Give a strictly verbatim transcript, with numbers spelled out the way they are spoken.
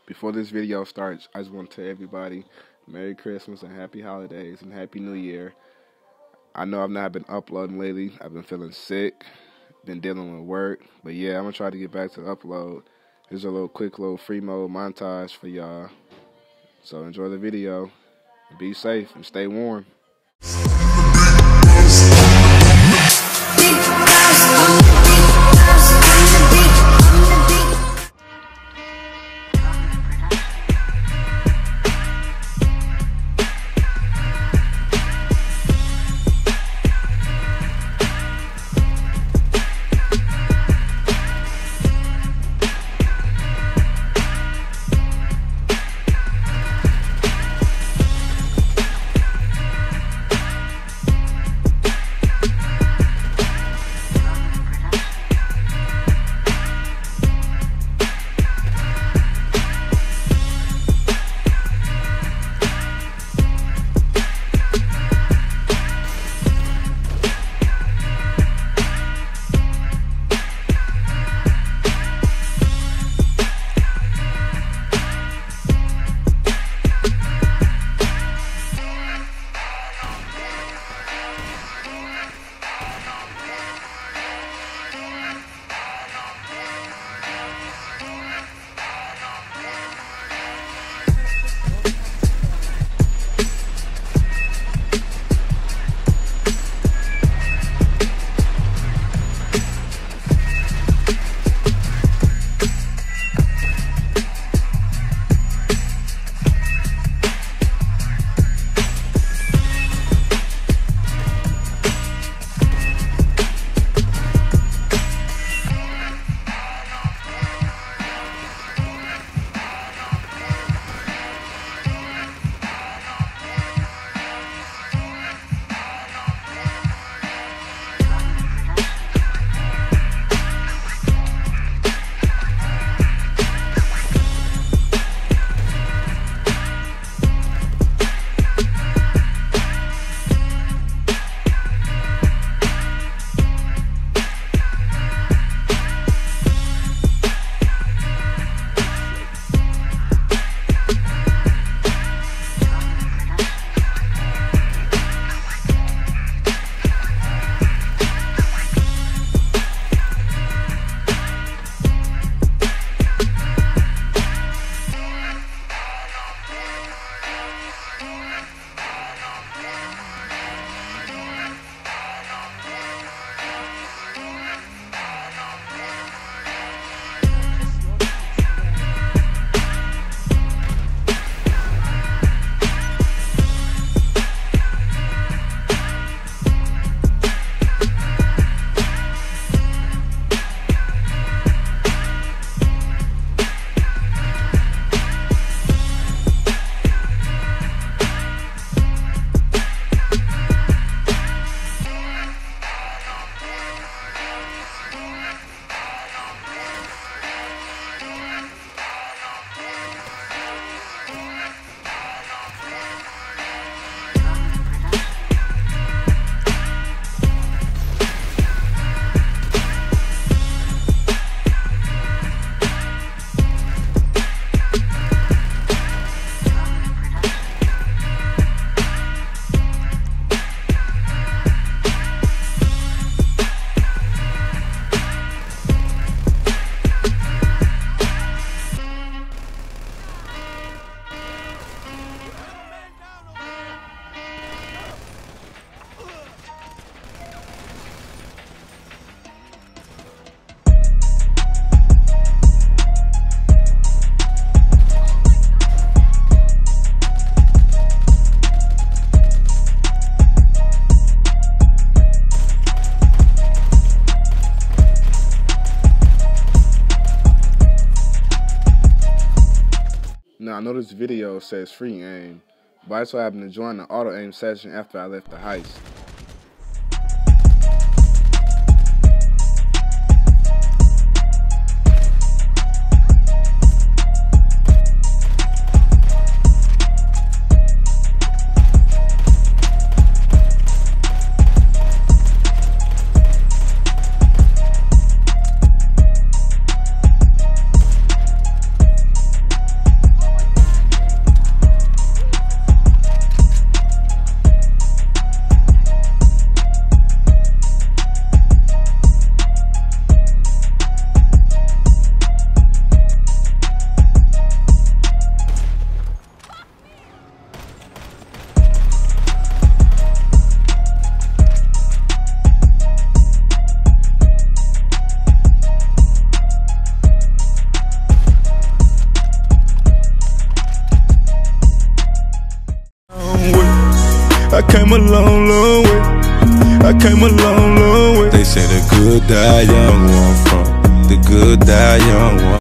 Before this video starts, I just want to tell everybody Merry Christmas and Happy Holidays and Happy New Year. I know I've not been uploading lately. I've been feeling sick, been dealing with work, but yeah, I'm going to try to get back to the upload. Here's a little quick little free mode montage for y'all. So enjoy the video, be safe, and stay warm. Now, I know this video says free aim, but I so happened to join the auto aim session after I left the heist. I came a long, long way. I came a long, long way. They say the good die young, where I'm from. The good die young,